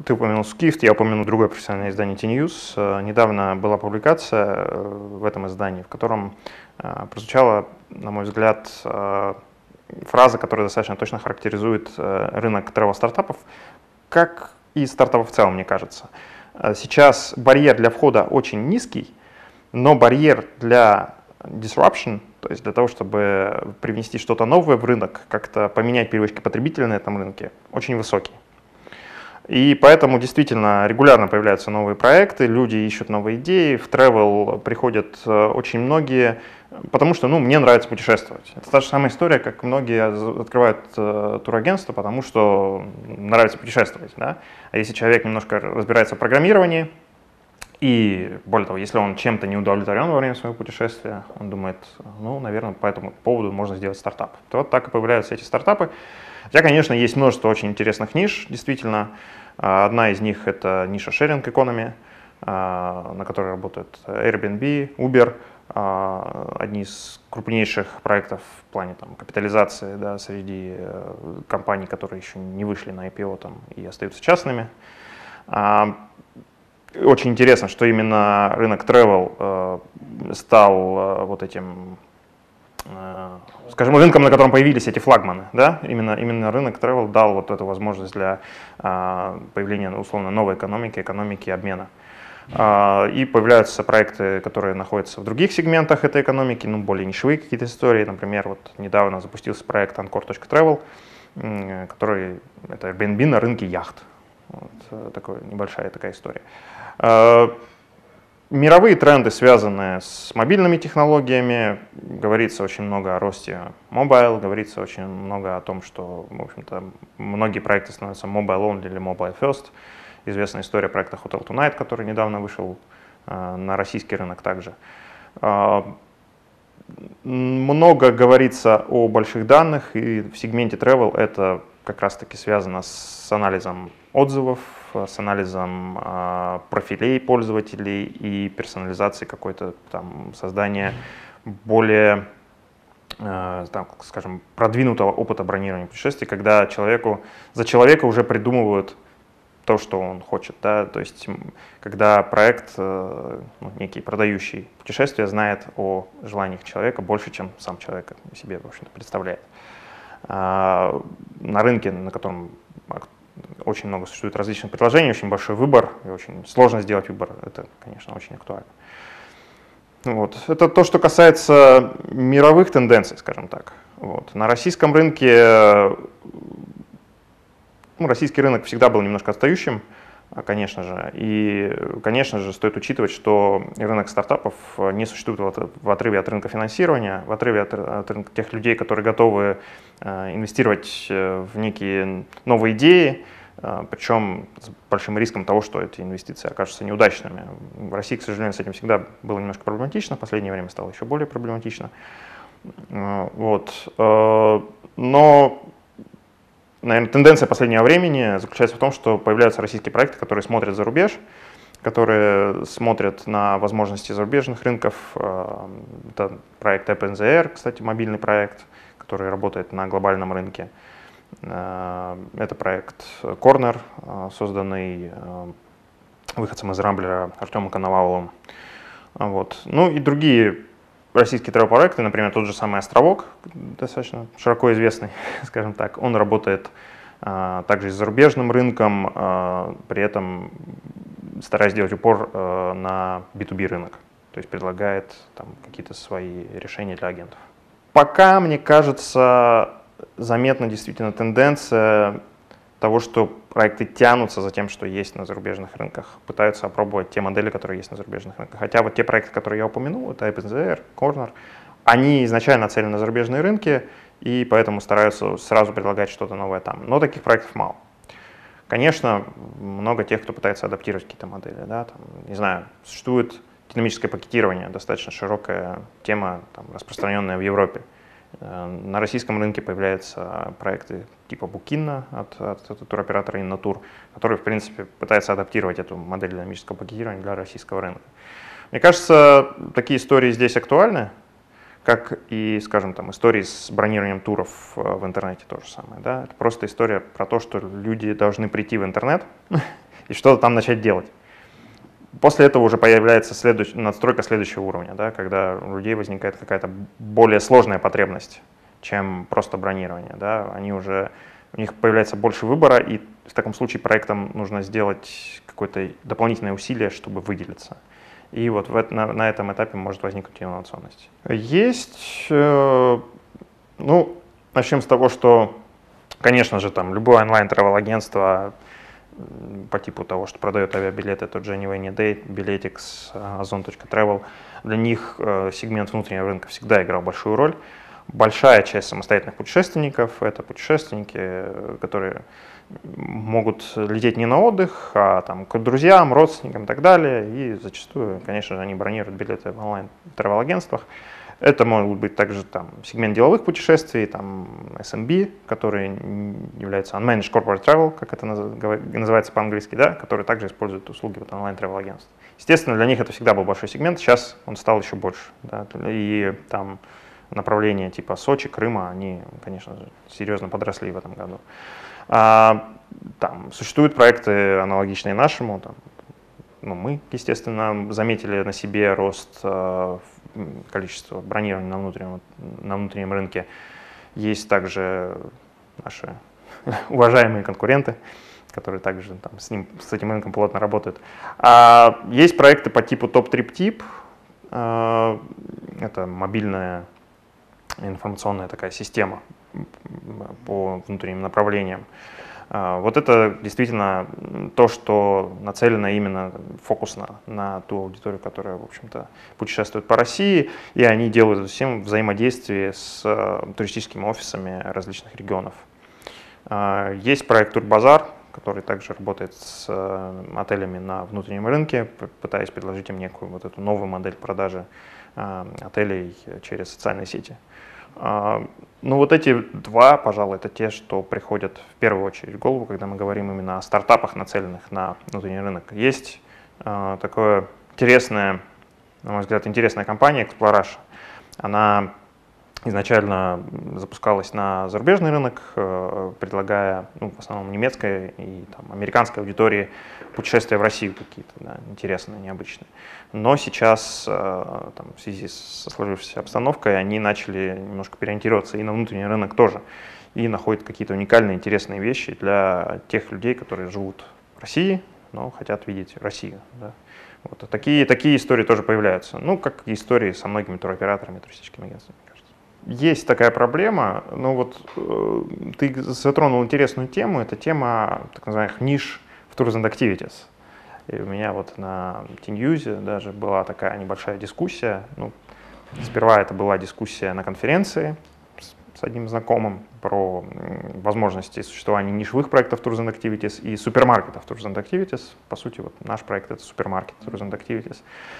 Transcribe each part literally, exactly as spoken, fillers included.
ты упомянул Skift, я упомянул другое профессиональное издание T-News. Недавно была публикация в этом издании, в котором прозвучала, на мой взгляд, фраза, которая достаточно точно характеризует рынок travel-стартапов, как и стартапов в целом, мне кажется. Сейчас барьер для входа очень низкий, но барьер для disruption, то есть для того, чтобы привнести что-то новое в рынок, как-то поменять привычки потребителя на этом рынке, очень высокий. И поэтому действительно регулярно появляются новые проекты, люди ищут новые идеи, в travel приходят очень многие, потому что ну, мне нравится путешествовать. Это та же самая история, как многие открывают турагентство, потому что нравится путешествовать. Да? А если человек немножко разбирается в программировании, и более того, если он чем-то не удовлетворен во время своего путешествия, он думает, ну, наверное, по этому поводу можно сделать стартап. То вот так и появляются эти стартапы. Хотя, конечно, есть множество очень интересных ниш, действительно. Одна из них — это ниша sharing economy, на которой работают Airbnb, Uber, одни из крупнейших проектов в плане там, капитализации, да, среди компаний, которые еще не вышли на ай пи о там, и остаются частными. Очень интересно, что именно рынок travel стал вот этим, скажем, рынком, на котором появились эти флагманы, да, именно, именно рынок travel дал вот эту возможность для а, появления, условно, новой экономики, экономики обмена. А, и появляются проекты, которые находятся в других сегментах этой экономики, ну, более нишевые какие-то истории. Например, вот недавно запустился проект анкор точка travel, который, это Airbnb на рынке яхт. Вот, такая небольшая такая история. А, Мировые тренды, связанные с мобильными технологиями, говорится очень много о росте mobile, говорится очень много о том, что, в общем-то, многие проекты становятся mobile only или mobile first. Известная история проекта Hotel Tonight, который недавно вышел э, на российский рынок также. Э, много говорится о больших данных, и в сегменте travel это как раз-таки связано с анализом отзывов, с анализом э, профилей пользователей и персонализацией какой-то там создания более, э, там, скажем, продвинутого опыта бронирования путешествий, когда человеку, за человека уже придумывают то, что он хочет. Да? То есть, когда проект, э, ну, некий продающий путешествие, знает о желаниях человека больше, чем сам человек себе, в общем-то, представляет. А, на рынке, на котором очень много существует различных предложений, очень большой выбор, и очень сложно сделать выбор, это, конечно, очень актуально. Вот. Это то, что касается мировых тенденций, скажем так. Вот. На российском рынке, ну, российский рынок всегда был немножко отстающим, конечно же, и, конечно же, стоит учитывать, что рынок стартапов не существует в отрыве от рынка финансирования, в отрыве от, от рынка тех людей, которые готовы инвестировать в некие новые идеи, причем с большим риском того, что эти инвестиции окажутся неудачными. В России, к сожалению, с этим всегда было немножко проблематично, в последнее время стало еще более проблематично. Вот. Но, наверное, тенденция последнего времени заключается в том, что появляются российские проекты, которые смотрят за рубеж, которые смотрят на возможности зарубежных рынков. Это проект App эн зэ эр, кстати, мобильный проект, который работает на глобальном рынке. Это проект Corner, созданный выходцем из Рамблера Артемом Коноваловым. Вот. Ну и другие российские travel-проекты, например, тот же самый «Островок», достаточно широко известный, скажем так. Он работает а, также с зарубежным рынком, а, при этом стараясь делать упор а, на би ту би рынок, то есть предлагает там какие-то свои решения для агентов. Пока, мне кажется, заметна действительно тенденция того, что проекты тянутся за тем, что есть на зарубежных рынках, пытаются опробовать те модели, которые есть на зарубежных рынках. Хотя вот те проекты, которые я упомянул, это App эн зэ эр, Corner, они изначально нацелены на зарубежные рынки, и поэтому стараются сразу предлагать что-то новое там. Но таких проектов мало. Конечно, много тех, кто пытается адаптировать какие-то модели. Да, там, не знаю, существует динамическое пакетирование, достаточно широкая тема, там, распространенная в Европе. На российском рынке появляются проекты типа Booking от, от, от туроператора Innotour, который, в принципе, пытается адаптировать эту модель динамического пакетирования для российского рынка. Мне кажется, такие истории здесь актуальны, как и, скажем, там, истории с бронированием туров в интернете то же самое. Да? Это просто история про то, что люди должны прийти в интернет и что-то там начать делать. После этого уже появляется следующ... надстройка следующего уровня, да, когда у людей возникает какая-то более сложная потребность, чем просто бронирование. Да. Они уже, у них появляется больше выбора, и в таком случае проектам нужно сделать какое-то дополнительное усилие, чтобы выделиться. И вот в это, на, на этом этапе может возникнуть инновационность. Есть, э, ну, начнем с того, что, конечно же, там любое онлайн-тревел-агентство по типу того, что продает авиабилеты, тот же Anyway, Date, Biletix, Озон точка тревел, для них э, сегмент внутреннего рынка всегда играл большую роль. Большая часть самостоятельных путешественников — это путешественники, которые могут лететь не на отдых, а там, к друзьям, родственникам и так далее. И зачастую, конечно же, они бронируют билеты в онлайн-тревел-агентствах. Это может быть также там, сегмент деловых путешествий, там, эс эм би, который является Unmanaged Corporate Travel, как это называется по-английски, да, который также использует услуги вот, онлайн-тревел-агентств. Естественно, для них это всегда был большой сегмент, сейчас он стал еще больше. Да, и там направления типа Сочи, Крыма, они, конечно же, серьезно подросли в этом году. А, там существуют проекты, аналогичные нашему. Там, ну, мы, естественно, заметили на себе рост э, количества бронирования на внутреннем, на внутреннем рынке. Есть также наши уважаемые конкуренты, которые также там, с, ним, с этим рынком плотно работают. А есть проекты по типу TopTripTip. Э, это мобильная информационная такая система по внутренним направлениям. Вот это действительно то, что нацелено именно фокусно на ту аудиторию, которая, в общем-то, путешествует по России, и они делают всем взаимодействие с туристическими офисами различных регионов. Есть проект Турбазар, который также работает с отелями на внутреннем рынке, пытаясь предложить им некую вот эту новую модель продажи отелей через социальные сети. Ну вот эти два, пожалуй, это те, что приходят в первую очередь в голову, когда мы говорим именно о стартапах, нацеленных на внутренний рынок. Есть э, такое интересная, на мой взгляд, интересная компания Exploration. Она изначально запускалась на зарубежный рынок, э, предлагая, ну, в основном немецкой и там, американской аудитории путешествия в Россию какие-то, да, интересные, необычные. Но сейчас, э, там, в связи со сложившейся обстановкой, они начали немножко переориентироваться и на внутренний рынок тоже, и находят какие-то уникальные, интересные вещи для тех людей, которые живут в России, но хотят видеть Россию. Да. Вот. Такие, такие истории тоже появляются, ну, как и истории со многими туроператорами, туристическими агентствами. Есть такая проблема, но вот э, ты затронул интересную тему, это тема так называемых ниш в Tours and Activities. И у меня вот на TinUse даже была такая небольшая дискуссия. Ну, сперва это была дискуссия на конференции с, с одним знакомым про возможности существования нишевых проектов Tours and Activities и супермаркетов Tours and Activities. По сути, вот наш проект — это супермаркет Tours and Activities.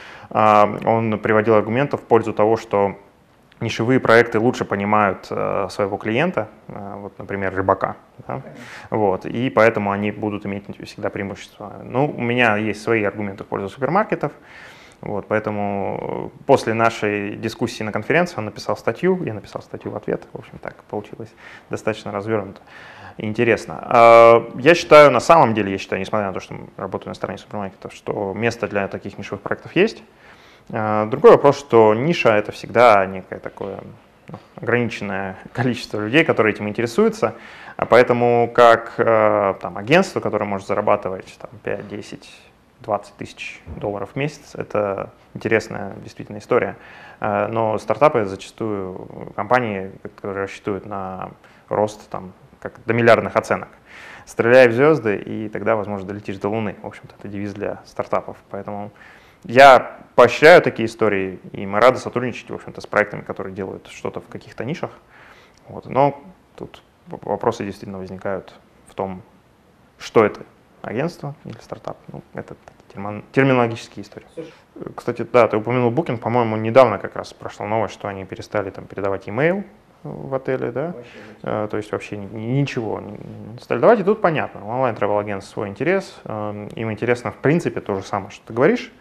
А, он приводил аргументы в пользу того, что нишевые проекты лучше понимают э, своего клиента, э, вот, например, рыбака, да? Вот, и поэтому они будут иметь всегда преимущество. Ну, у меня есть свои аргументы в пользу супермаркетов, вот, поэтому после нашей дискуссии на конференции он написал статью, я написал статью в ответ, в общем, так получилось достаточно развернуто и интересно. Я считаю, на самом деле, я считаю, несмотря на то, что работаю на стороне супермаркетов, что место для таких нишевых проектов есть. Другой вопрос, что ниша — это всегда некое такое, ну, ограниченное количество людей, которые этим интересуются, а поэтому как там, агентство, которое может зарабатывать там, пять, десять, двадцать тысяч долларов в месяц, это интересная действительно история. Но стартапы зачастую компании, которые рассчитывают на рост там, как до миллиардных оценок. Стреляй в звезды, и тогда, возможно, долетишь до Луны. В общем-то, это девиз для стартапов. Поэтому я поощряю такие истории, и мы рады сотрудничать, в общем-то, с проектами, которые делают что-то в каких-то нишах. Вот. Но тут вопросы действительно возникают в том, что это агентство или стартап. Ну, это такие терминологические истории. Кстати, да, ты упомянул Booking, по-моему, недавно как раз прошла новость, что они перестали там передавать e-mail в отеле, да, а, то есть вообще ничего не стали давать, и тут понятно, у онлайн-тревел-агентств свой интерес, им интересно в принципе то же самое, что ты говоришь.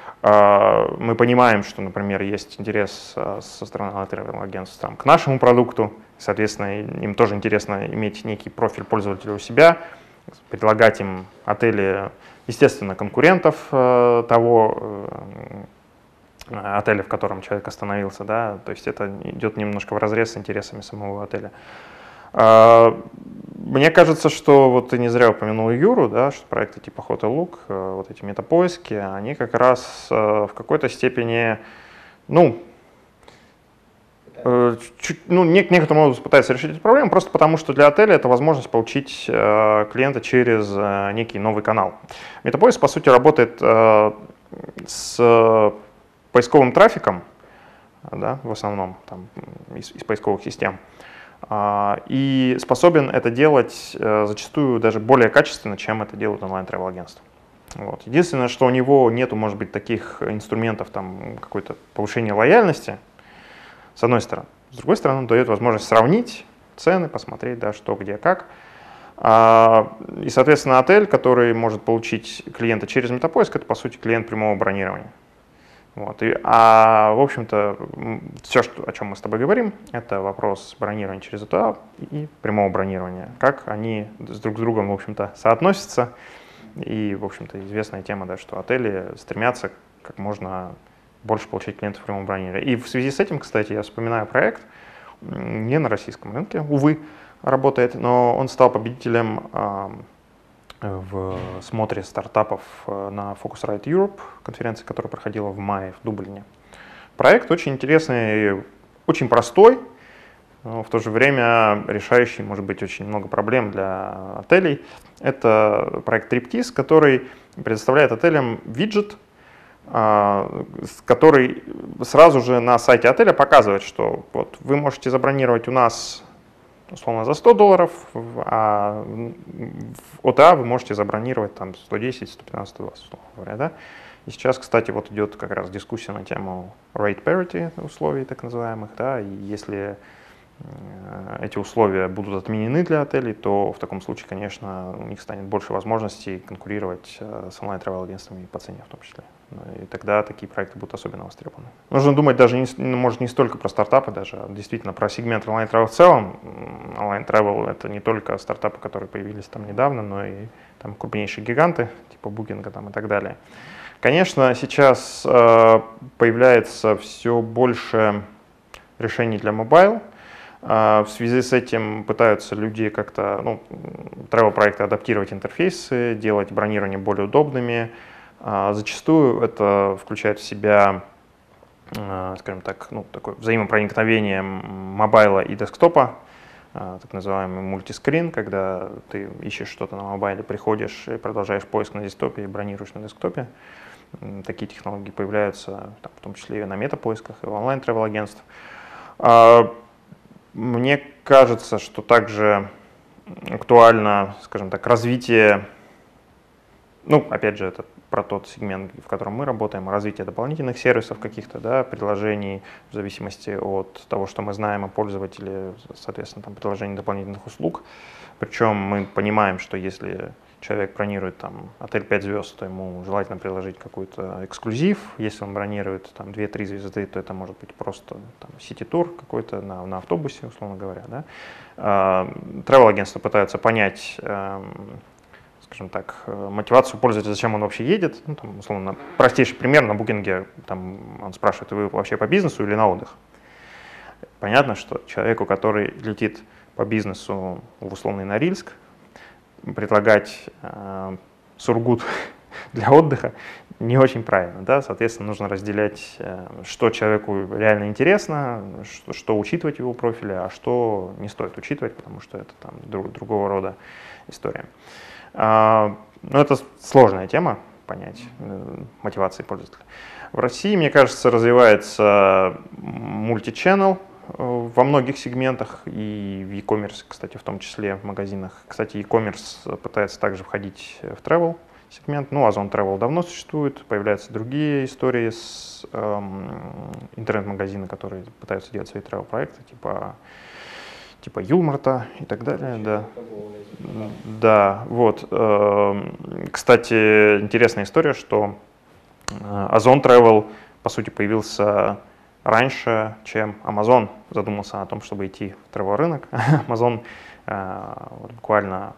Мы понимаем, что, например, есть интерес со стороны тревел-агентств к нашему продукту, соответственно, им тоже интересно иметь некий профиль пользователя у себя, предлагать им отели, естественно, конкурентов э, того э, отеля, в котором человек остановился, да, то есть это идет немножко вразрез с интересами самого отеля. Э, мне кажется, что вот ты не зря упомянул Юру, да, что проекты типа Hotel.Look, э, вот эти метапоиски, они как раз э, в какой-то степени, ну, Чуть, ну, некоторым образом пытается решить эту проблему, просто потому что для отеля это возможность получить э, клиента через э, некий новый канал. Метапоиск, по сути, работает э, с поисковым трафиком, да, в основном там, из, из поисковых систем, э, и способен это делать э, зачастую даже более качественно, чем это делают онлайн-тревел-агентства. Вот. Единственное, что у него нету, может быть, таких инструментов, там, какой-то повышения лояльности, с одной стороны. С другой стороны, он дает возможность сравнить цены, посмотреть, да, что, где, как. И, соответственно, отель, который может получить клиента через метапоиск, это, по сути, клиент прямого бронирования. Вот. И, а, в общем-то, все, что, о чем мы с тобой говорим, это вопрос бронирования через эту и прямого бронирования. Как они с друг с другом, в общем-то, соотносятся. И, в общем-то, известная тема, да, что отели стремятся как можно больше получать клиентов в прямом бронировании. И в связи с этим, кстати, я вспоминаю проект, не на российском рынке, увы, работает, но он стал победителем э, в смотре стартапов на Focusrite Europe, конференции, которая проходила в мае в Дублине. Проект очень интересный, очень простой, но в то же время решающий, может быть, очень много проблем для отелей. Это проект Triptease, который предоставляет отелям виджет, который сразу же на сайте отеля показывает, что вот вы можете забронировать у нас условно за сто долларов, а в о тэ а вы можете забронировать там сто десять, сто пятнадцать, сто двадцать, условно говоря, да? И сейчас, кстати, вот идет как раз дискуссия на тему rate parity условий так называемых, да, и если эти условия будут отменены для отелей, то в таком случае, конечно, у них станет больше возможностей конкурировать с онлайн-тревел-агентствами по цене в том числе. И тогда такие проекты будут особенно востребованы. Нужно думать даже, не, может, не столько про стартапы даже, а действительно про сегмент онлайн-тревел в целом. Онлайн-тревел — это не только стартапы, которые появились там недавно, но и там крупнейшие гиганты, типа Booking там, и так далее. Конечно, сейчас э, появляется все больше решений для мобайл. В связи с этим пытаются люди как-то, ну, travel-проекты адаптировать интерфейсы, делать бронирование более удобными. Зачастую это включает в себя, скажем так, ну, такое взаимопроникновение мобайла и десктопа, так называемый мультискрин, когда ты ищешь что-то на мобайле, приходишь и продолжаешь поиск на десктопе и бронируешь на десктопе. Такие технологии появляются, там, в том числе и на метапоисках, и в онлайн-тревел-агентств. Мне кажется, что также актуально, скажем так, развитие, ну, опять же, это про тот сегмент, в котором мы работаем, развитие дополнительных сервисов каких-то, да, приложений, в зависимости от того, что мы знаем о пользователе, соответственно, там, предложений дополнительных услуг. Причем мы понимаем, что если человек бронирует там отель пять звезд, то ему желательно приложить какой-то эксклюзив. Если он бронирует там две-три звезды, то это может быть просто сити-тур какой-то на, на автобусе, условно говоря. Да? Travel-агентства пытаются понять, э, скажем так, мотивацию пользователя, зачем он вообще едет. Ну, там, условно, простейший пример на букинге, там он спрашивает, вы вообще по бизнесу или на отдых? Понятно, что человеку, который летит по бизнесу в условный Норильск, предлагать э, Сургут для отдыха не очень правильно. Да? Соответственно, нужно разделять, э, что человеку реально интересно, что, что учитывать в его профиле, а что не стоит учитывать, потому что это там, друг, другого рода история. Э, но это сложная тема, понять э, мотивации пользователя. В России, мне кажется, развивается мульти-ченнел во многих сегментах, и в e-commerce, кстати, в том числе в магазинах. Кстати, e-commerce пытается также входить в travel сегмент. Ну, Озон Travel давно существует, появляются другие истории с эм, интернет-магазины, которые пытаются делать свои travel проекты, типа, типа Юлмарта и так далее. Да, да, вот. Кстати, интересная история, что Озон Travel, по сути, появился раньше, чем Amazon задумался о том, чтобы идти в travel рынок. Amazon э, вот буквально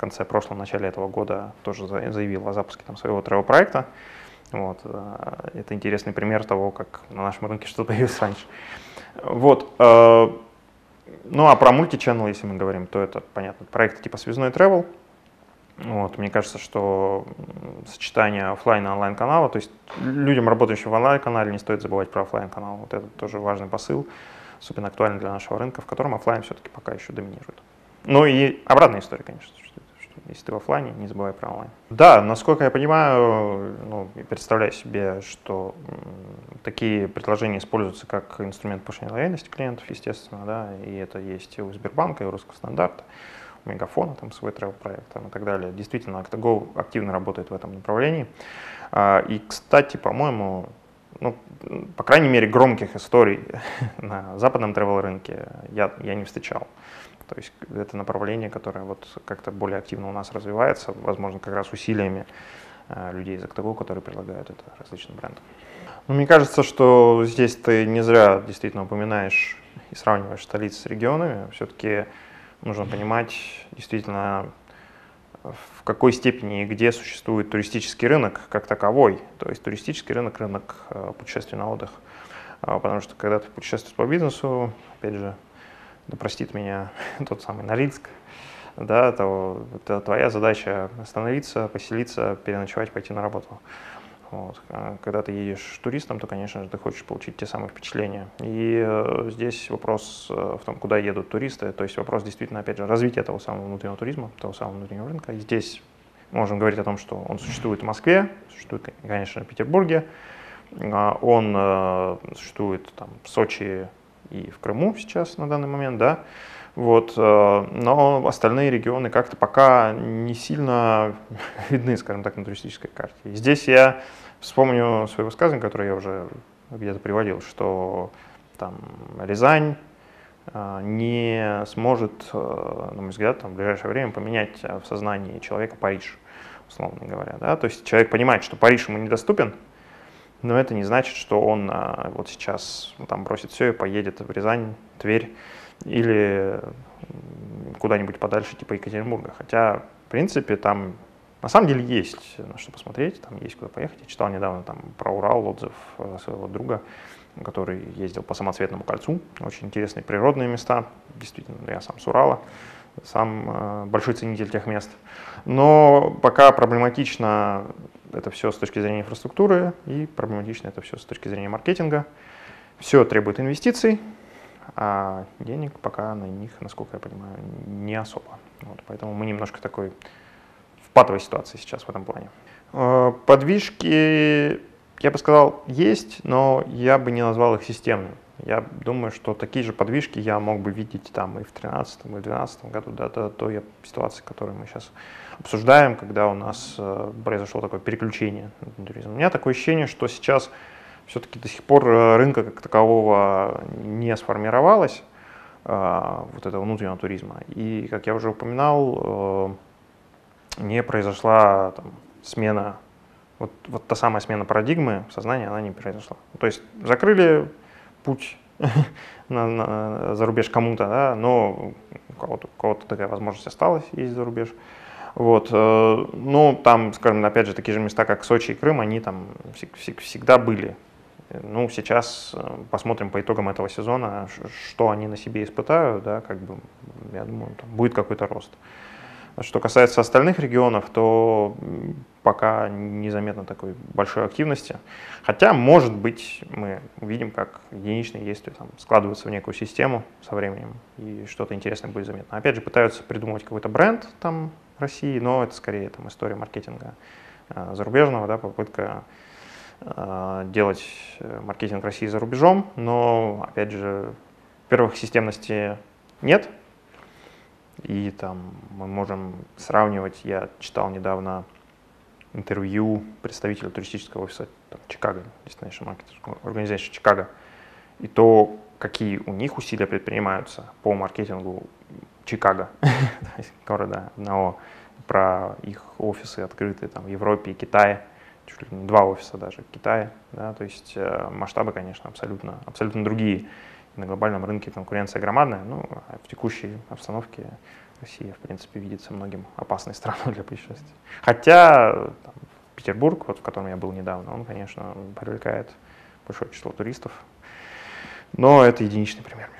конце прошлого, начале этого года тоже заявил о запуске там своего travel-проекта. Вот. Это интересный пример того, как на нашем рынке что-то появилось раньше. Вот. Ну а про мульти-ченнел, если мы говорим, то это, понятно, проекты типа связной travel. Вот. Мне кажется, что сочетание офлайн и онлайн-канала, то есть людям, работающим в онлайн-канале, не стоит забывать про офлайн-канал. Вот это тоже важный посыл, особенно актуальный для нашего рынка, в котором офлайн все-таки пока еще доминирует. Ну и обратная история, конечно, что, что если ты в офлайне, не забывай про онлайн. Да, насколько я понимаю, ну, и представляю себе, что м, такие предложения используются как инструмент повышения лояльности клиентов, естественно, да, и это есть и у Сбербанка, и у Русского стандарта, у Мегафона, там свой travel-проект там, и так далее. Действительно, ActoGo активно работает в этом направлении. И, кстати, по-моему, ну, по крайней мере, громких историй на западном travel-рынке я, я не встречал. То есть это направление, которое вот как-то более активно у нас развивается, возможно, как раз усилиями людей из ActoGo, которые предлагают это различным брендам. Но мне кажется, что здесь ты не зря действительно упоминаешь и сравниваешь столицы с регионами. Все-таки нужно понимать действительно, в какой степени и где существует туристический рынок как таковой. То есть туристический рынок, рынок путешествий на отдых. Потому что когда ты путешествуешь по бизнесу, опять же, да простит меня тот самый Норильск, да, то это твоя задача остановиться, поселиться, переночевать, пойти на работу. Вот. Когда ты едешь туристом, то, конечно же, ты хочешь получить те самые впечатления. И э, здесь вопрос э, в том, куда едут туристы, то есть вопрос действительно, опять же, развития того самого внутреннего туризма, того самого внутреннего рынка. И здесь можем говорить о том, что он существует в Москве, существует, конечно, в Петербурге, э, он э, существует там, в Сочи и в Крыму сейчас на данный момент, да. Вот, но остальные регионы как-то пока не сильно видны, скажем так, на туристической карте. И здесь я вспомню свое высказывание, которое я уже где-то приводил, что там Рязань не сможет, на мой взгляд, там, в ближайшее время поменять в сознании человека Париж, условно говоря. Да? То есть человек понимает, что Париж ему недоступен, но это не значит, что он вот сейчас там бросит все и поедет в Рязань, Тверь или куда-нибудь подальше, типа Екатеринбурга. Хотя, в принципе, там на самом деле есть на что посмотреть, там есть куда поехать. Я читал недавно там про Урал отзыв своего друга, который ездил по Самоцветному кольцу. Очень интересные природные места. Действительно, я сам с Урала, сам э, большой ценитель тех мест. Но пока проблематично это все с точки зрения инфраструктуры и проблематично это все с точки зрения маркетинга. Все требует инвестиций, а денег пока на них, насколько я понимаю, не особо. Вот, поэтому мы немножко такой в патовой ситуации сейчас в этом плане. Подвижки, я бы сказал, есть, но я бы не назвал их системными. Я думаю, что такие же подвижки я мог бы видеть там и в две тысячи тринадцатом, и в две тысячи двенадцатом году, да, до той ситуации, которую мы сейчас обсуждаем, когда у нас произошло такое переключение на туризм. У меня такое ощущение, что сейчас все-таки до сих пор рынка как такового не сформировалось, вот этого внутреннего туризма. И, как я уже упоминал, не произошла там, смена, вот, вот та самая смена парадигмы в сознании, она не произошла. То есть закрыли путь на, на, за рубеж кому-то, да, но у кого-то, у кого-то такая возможность осталась ездить за рубеж. Вот, но там, скажем, опять же, такие же места, как Сочи и Крым, они там всегда были. Ну, сейчас посмотрим по итогам этого сезона, что они на себе испытают, да, как бы, я думаю, там будет какой-то рост. Что касается остальных регионов, то пока незаметно такой большой активности. Хотя, может быть, мы увидим, как единичные действия там, складываются в некую систему со временем, и что-то интересное будет заметно. Опять же, пытаются придумывать какой-то бренд там, России, но это скорее там, история маркетинга э, зарубежного, да, попытка э, делать маркетинг России за рубежом, но, опять же, во-первых, системности нет. И там мы можем сравнивать, я читал недавно интервью представителя туристического офиса там, Чикаго, Destination Marketing Organization Чикаго, и то, какие у них усилия предпринимаются по маркетингу Чикаго, города одного, про их офисы открытые там, в Европе и Китае, чуть ли не два офиса даже в Китае, да, то есть масштабы, конечно, абсолютно, абсолютно другие. На глобальном рынке конкуренция громадная, ну, а в текущей обстановке Россия, в принципе, видится многим опасной страной для путешествий. Хотя там, Петербург, вот, в котором я был недавно, он, конечно, привлекает большое число туристов, но это единичный пример.